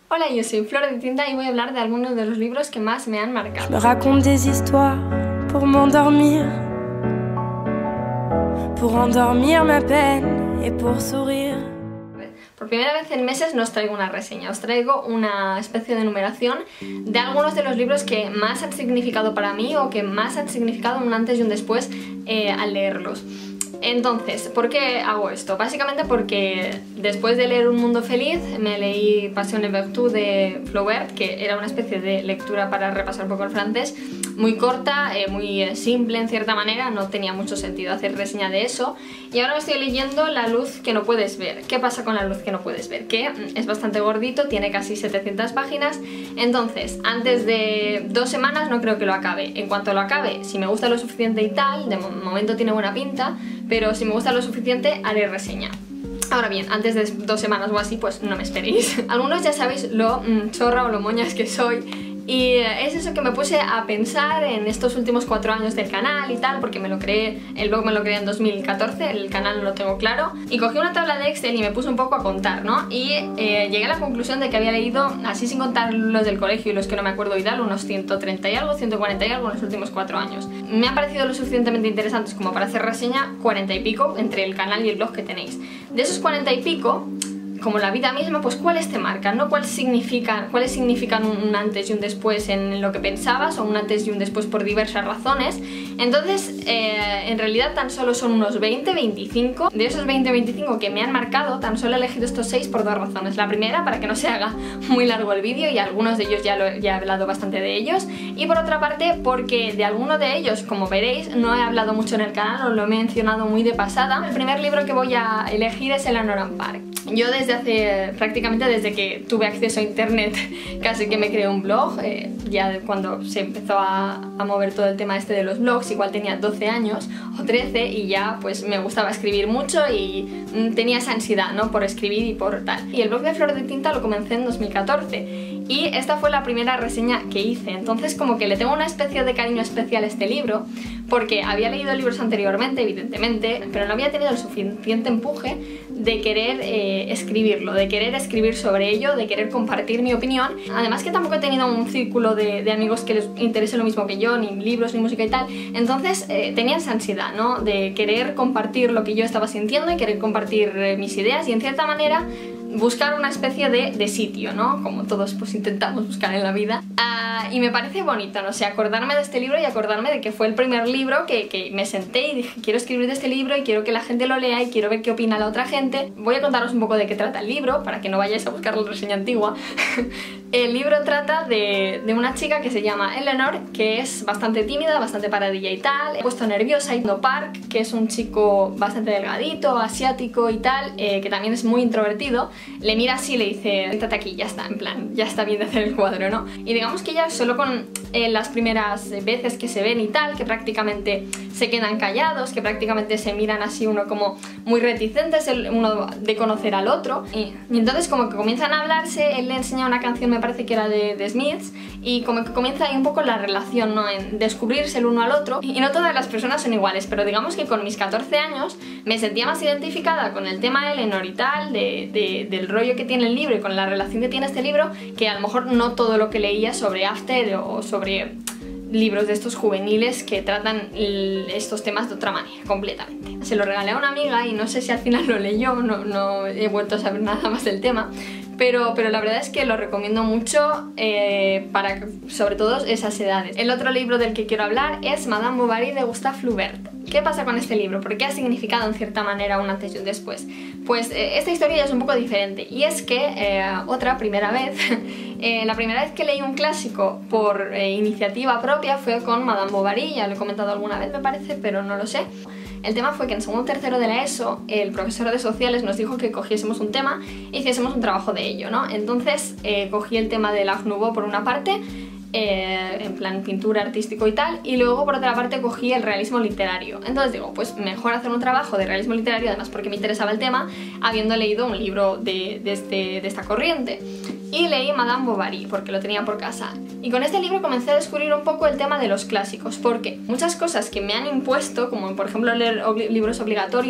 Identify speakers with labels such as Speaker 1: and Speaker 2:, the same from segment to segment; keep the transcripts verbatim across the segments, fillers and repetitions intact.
Speaker 1: Hola, yo soy Flor de Tinta y voy a hablar de algunos de los libros que más me han marcado.
Speaker 2: Je me raconte des histoires pour m'endormir, pour endormir ma peine et pour sourire.
Speaker 1: Por primera vez en meses no os traigo una reseña, os traigo una especie de numeración de algunos de los libros que más han significado para mí o que más han significado un antes y un después eh, al leerlos. Entonces, ¿por qué hago esto? Básicamente porque después de leer Un mundo feliz me leí Passion et Vertu de Flaubert, que era una especie de lectura para repasar un poco el francés, muy corta, eh, muy eh, simple en cierta manera, no tenía mucho sentido hacer reseña de eso. Y ahora me estoy leyendo La luz que no puedes ver. ¿Qué pasa con La luz que no puedes ver? Que es bastante gordito, tiene casi setecientas páginas, entonces antes de dos semanas no creo que lo acabe. En cuanto lo acabe, si me gusta lo suficiente y tal, de momento tiene buena pinta, pero si me gusta lo suficiente haré reseña. Ahora bien, antes de dos semanas o así, pues no me esperéis. Algunos ya sabéis lo mmm, chorra o lo moñas que soy. Y es eso que me puse a pensar en estos últimos cuatro años del canal y tal, porque me lo creé, el blog me lo creé en dos mil catorce, el canal no lo tengo claro, y cogí una tabla de Excel y me puse un poco a contar, ¿no? Y eh, llegué a la conclusión de que había leído, así sin contar los del colegio y los que no me acuerdo y tal, unos ciento treinta y algo, ciento cuarenta y algo en los últimos cuatro años. Me han parecido lo suficientemente interesantes como para hacer reseña, cuarenta y pico entre el canal y el blog que tenéis. De esos cuarenta y pico, como la vida misma, pues cuáles te marcan, ¿no? ¿Cuáles significan, cuáles significan un antes y un después en lo que pensabas o un antes y un después por diversas razones? Entonces, eh, en realidad tan solo son unos veinte, veinticinco. De esos veinte, veinticinco que me han marcado, tan solo he elegido estos seis por dos razones. La primera, para que no se haga muy largo el vídeo, y algunos de ellos ya, lo, ya he hablado bastante de ellos. Y por otra parte, porque de alguno de ellos, como veréis, no he hablado mucho en el canal, os lo he mencionado muy de pasada. El primer libro que voy a elegir es Eleanor and Park. Yo desde hace, prácticamente desde que tuve acceso a internet, casi que me creé un blog, eh, ya cuando se empezó a, a mover todo el tema este de los blogs, igual tenía doce años o trece y ya pues me gustaba escribir mucho y mm, tenía esa ansiedad, ¿no? Por escribir y por tal. Y el blog de Flor de Tinta lo comencé en dos mil catorce. Y esta fue la primera reseña que hice, entonces como que le tengo una especie de cariño especial a este libro, porque había leído libros anteriormente, evidentemente, pero no había tenido el suficiente empuje de querer eh, escribirlo, de querer escribir sobre ello, de querer compartir mi opinión. Además que tampoco he tenido un círculo de, de amigos que les interese lo mismo que yo, ni libros, ni música y tal, entonces eh, tenía esa ansiedad, ¿no? De querer compartir lo que yo estaba sintiendo y querer compartir eh, mis ideas y en cierta manera buscar una especie de, de sitio, ¿no? Como todos pues intentamos buscar en la vida. Uh, y me parece bonito, no sé, acordarme de este libro y acordarme de que fue el primer libro que, que me senté y dije, quiero escribir de este libro y quiero que la gente lo lea y quiero ver qué opina la otra gente. Voy a contaros un poco de qué trata el libro, para que no vayáis a buscar la reseña antigua. El libro trata de, de una chica que se llama Eleanor, que es bastante tímida, bastante paradilla y tal, he puesto nerviosa, y Park, que es un chico bastante delgadito, asiático y tal, eh, que también es muy introvertido, le mira así y le dice, siéntate aquí, ya está, en plan, ya está bien de hacer el cuadro, ¿no? Y digamos que ya solo con eh, las primeras veces que se ven y tal, que prácticamente se quedan callados, que prácticamente se miran así uno como muy reticentes, el, uno de conocer al otro, y, y entonces como que comienzan a hablarse, él le enseña una canción, me parece que era de, de Smiths, y como que comienza ahí un poco la relación, ¿no? En descubrirse el uno al otro, y no todas las personas son iguales, pero digamos que con mis catorce años me sentía más identificada con el tema de Eleanor y tal, de, de, del rollo que tiene el libro y con la relación que tiene este libro, que a lo mejor no todo lo que leía sobre After o sobre libros de estos juveniles que tratan estos temas de otra manera, completamente. Se lo regalé a una amiga y no sé si al final lo leyó, no, no he vuelto a saber nada más del tema, pero, pero la verdad es que lo recomiendo mucho eh, para sobre todo esas edades. El otro libro del que quiero hablar es Madame Bovary de Gustave Flaubert. ¿Qué pasa con este libro? ¿Por qué ha significado en cierta manera un antes y un después? Pues eh, esta historia ya es un poco diferente, y es que eh, otra primera vez, eh, la primera vez que leí un clásico por eh, iniciativa propia fue con Madame Bovary, ya lo he comentado alguna vez me parece, pero no lo sé. El tema fue que en segundo tercero de la ESO el profesor de sociales nos dijo que cogiésemos un tema e hiciésemos un trabajo de ello, ¿no? Entonces eh, cogí el tema del Art Nouveau por una parte, Eh, en plan pintura, artístico y tal, y luego por otra parte cogí el realismo literario. Entonces digo, pues mejor hacer un trabajo de realismo literario, además porque me interesaba el tema, habiendo leído un libro de, de, este, de esta corriente. Y leí Madame Bovary porque lo tenía por casa, y con este libro comencé a descubrir un poco el tema de los clásicos, porque muchas cosas que me han impuesto, como por ejemplo leer obli libros obligatorios,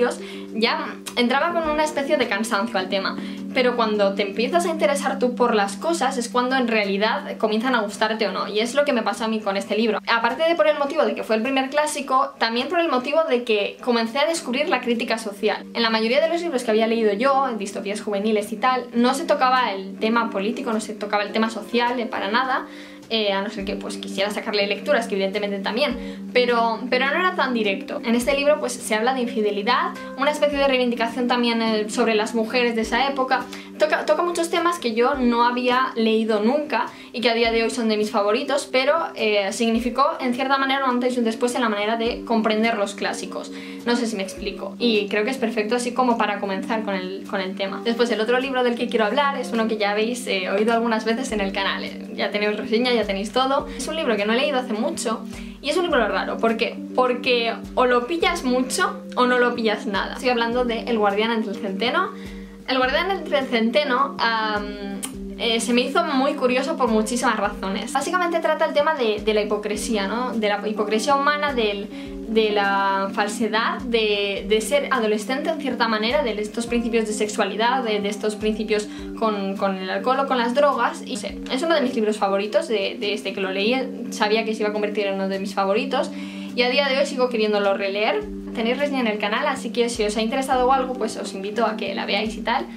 Speaker 1: ya entraba con una especie de cansancio al tema. Pero cuando te empiezas a interesar tú por las cosas es cuando en realidad comienzan a gustarte o no, y es lo que me pasó a mí con este libro. Aparte de por el motivo de que fue el primer clásico, también por el motivo de que comencé a descubrir la crítica social. En la mayoría de los libros que había leído yo, en distopías juveniles y tal, no se tocaba el tema político, no se tocaba el tema social, eh, para nada. Eh, a no ser que pues quisiera sacarle lecturas, que evidentemente también, pero, pero no era tan directo. En este libro pues se habla de infidelidad, una especie de reivindicación también eh, sobre las mujeres de esa época, toca, toca muchos temas que yo no había leído nunca y que a día de hoy son de mis favoritos, pero eh, significó en cierta manera un antes y un después en la manera de comprender los clásicos. No sé si me explico, y creo que es perfecto así como para comenzar con el, con el tema. Después, el otro libro del que quiero hablar es uno que ya habéis eh, oído algunas veces en el canal, eh, ya tenéis reseña, ya tenéis todo. Es un libro que no he leído hace mucho y es un libro raro. ¿Por qué? Porque o lo pillas mucho o no lo pillas nada. Estoy hablando de El guardián entre el centeno. El guardián entre el centeno um, eh, se me hizo muy curioso por muchísimas razones. Básicamente trata el tema de, de la hipocresía, ¿no? De la hipocresía humana, del, de la falsedad, de, de ser adolescente en cierta manera, de estos principios de sexualidad, de, de estos principios con, con el alcohol o con las drogas. Y sé, es uno de mis libros favoritos, de, desde que lo leí sabía que se iba a convertir en uno de mis favoritos y a día de hoy sigo queriéndolo releer. Tenéis reseña en el canal, así que si os ha interesado o algo, pues os invito a que la veáis y tal.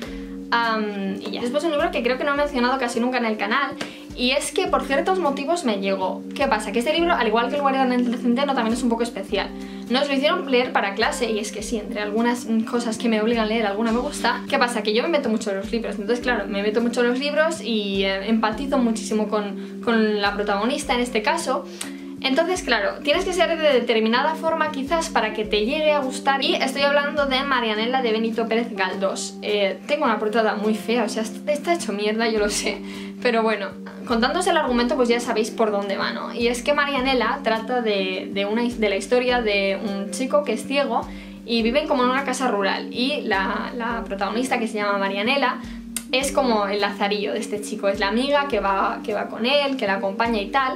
Speaker 1: Um, y ya. Después un libro que creo que no he mencionado casi nunca en el canal, y es que por ciertos motivos me llegó. ¿Qué pasa? Que este libro, al igual que El guardián entre el centeno, también es un poco especial. Nos lo hicieron leer para clase, y es que sí, entre algunas cosas que me obligan a leer, alguna me gusta. ¿Qué pasa? Que yo me meto mucho en los libros, entonces claro, me meto mucho en los libros y eh, empatizo muchísimo con, con la protagonista en este caso. Entonces, claro, tienes que ser de determinada forma quizás para que te llegue a gustar. Y estoy hablando de Marianela de Benito Pérez Galdós. Eh, tengo una portada muy fea, o sea, está hecho mierda, yo lo sé. Pero bueno, contándoos el argumento pues ya sabéis por dónde va, ¿no? Y es que Marianela trata de, de, una, de la historia de un chico que es ciego y viven como en una casa rural. Y la, la protagonista, que se llama Marianela, es como el lazarillo de este chico. Es la amiga que va, que va con él, que la acompaña y tal.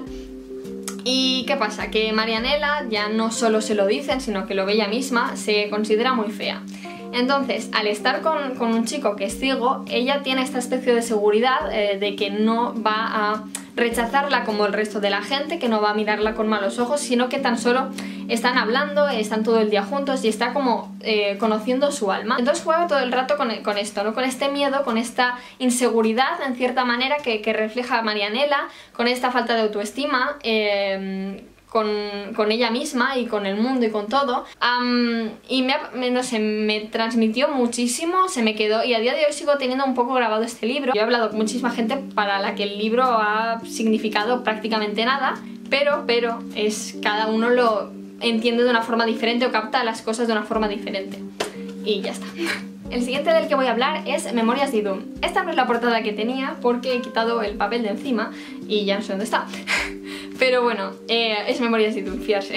Speaker 1: ¿Y qué pasa? Que Marianela ya no solo se lo dicen, sino que lo ve ella misma, se considera muy fea. Entonces, al estar con, con un chico que es ciego, ella tiene esta especie de seguridad eh, de que no va a rechazarla como el resto de la gente, que no va a mirarla con malos ojos, sino que tan solo están hablando, están todo el día juntos y está como eh, conociendo su alma. Entonces juega todo el rato con, con esto, ¿no? Con este miedo, con esta inseguridad en cierta manera que, que refleja Marianela, con esta falta de autoestima, eh, Con, con ella misma y con el mundo y con todo, um, y me, me, no sé, me transmitió muchísimo, se me quedó, y a día de hoy sigo teniendo un poco grabado este libro. Yo he hablado con muchísima gente para la que el libro ha significado prácticamente nada, pero, pero es, cada uno lo entiende de una forma diferente o capta las cosas de una forma diferente, y ya está. El siguiente del que voy a hablar es Memorias de Idún. Esta no es la portada que tenía porque he quitado el papel de encima y ya no sé dónde está. Pero bueno, eh, es Memorias de Idún, fiarse.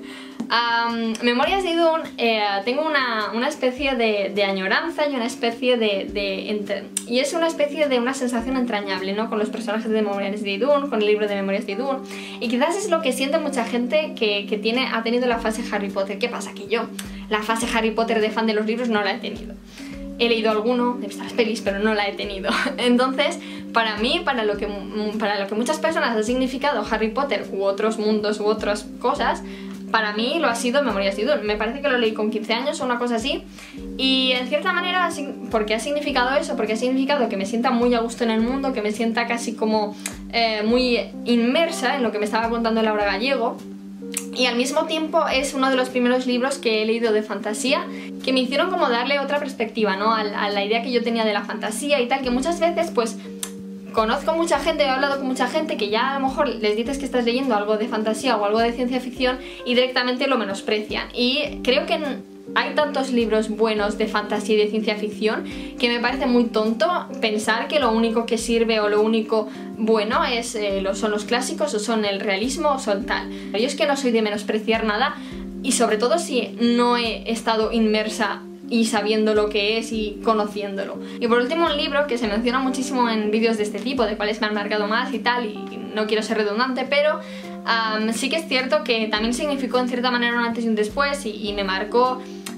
Speaker 1: um, Memorias de Idún, eh, tengo una, una especie de, de añoranza y una especie de... de entre, y es una especie de una sensación entrañable, ¿no? Con los personajes de Memorias de Idún, con el libro de Memorias de Idún. Y quizás es lo que siente mucha gente que, que tiene, ha tenido la fase Harry Potter. ¿Qué pasa? Que yo la fase Harry Potter de fan de los libros no la he tenido. He leído alguno, he visto las pelis, pero no la he tenido. Entonces, para mí, para lo que, para lo que muchas personas ha significado Harry Potter u otros mundos u otras cosas, para mí lo ha sido Memorias de Idún. Me parece que lo leí con quince años o una cosa así. Y en cierta manera, porque ha significado eso, porque ha significado que me sienta muy a gusto en el mundo, que me sienta casi como eh, muy inmersa en lo que me estaba contando Laura Gallego. Y al mismo tiempo es uno de los primeros libros que he leído de fantasía que me hicieron como darle otra perspectiva, ¿no? A, a la idea que yo tenía de la fantasía y tal, que muchas veces pues conozco mucha gente, he hablado con mucha gente que ya a lo mejor les dices que estás leyendo algo de fantasía o algo de ciencia ficción y directamente lo menosprecian. Y creo que hay tantos libros buenos de fantasía y de ciencia ficción que me parece muy tonto pensar que lo único que sirve o lo único bueno es, eh, lo, son los clásicos o son el realismo o son tal. Yo es que no soy de menospreciar nada y sobre todo si no he estado inmersa y sabiendo lo que es y conociéndolo. Y por último, un libro que se menciona muchísimo en vídeos de este tipo, de cuáles me han marcado más y tal, y no quiero ser redundante, pero um, sí que es cierto que también significó en cierta manera un antes y un después y, y me marcó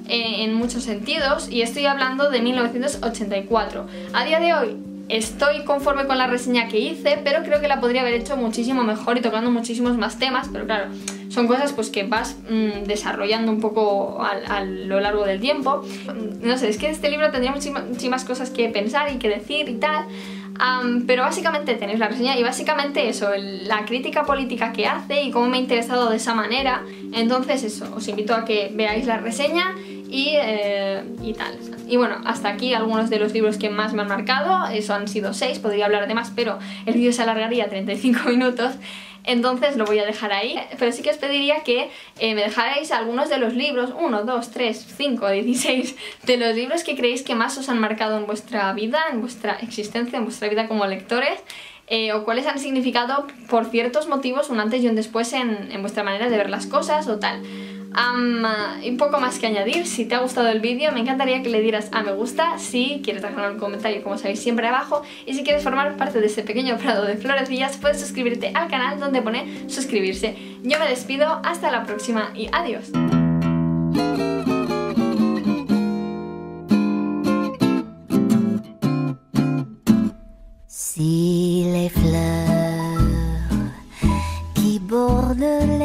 Speaker 1: eh, en muchos sentidos, y estoy hablando de mil novecientos ochenta y cuatro. A día de hoy estoy conforme con la reseña que hice, pero creo que la podría haber hecho muchísimo mejor y tocando muchísimos más temas, pero claro, son cosas pues que vas mmm, desarrollando un poco a, a lo largo del tiempo. No sé, es que este libro tendría muchísimas, muchísimas cosas que pensar y que decir y tal, um, pero básicamente tenéis la reseña y básicamente eso, el, la crítica política que hace y cómo me ha interesado de esa manera. Entonces eso, os invito a que veáis la reseña y, eh, y tal. Y bueno, hasta aquí algunos de los libros que más me han marcado. Eso han sido seis, podría hablar de más, pero el vídeo se alargaría a treinta y cinco minutos, entonces lo voy a dejar ahí. Pero sí que os pediría que eh, me dejarais algunos de los libros, uno, dos, tres, cinco, dieciséis, de los libros que creéis que más os han marcado en vuestra vida, en vuestra existencia, en vuestra vida como lectores. Eh, o cuáles han significado por ciertos motivos un antes y un después en, en vuestra manera de ver las cosas o tal. Um, y un poco más que añadir. Si te ha gustado el vídeo, me encantaría que le dieras a me gusta, si quieres dejar un comentario como sabéis siempre abajo, y si quieres formar parte de este pequeño prado de florecillas puedes suscribirte al canal donde pone suscribirse. Yo me despido, hasta la próxima y adiós.
Speaker 3: Si les fleurs qui bordent